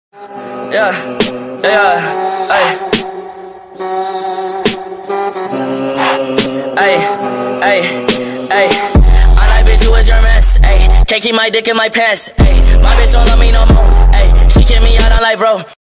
Yeah, yeah, ay. Ay, ay, ay. I like bitch who is your mess, ay. Can't keep my dick in my pants, ay. My bitch don't love me no more, ay. She kick me out on life, bro.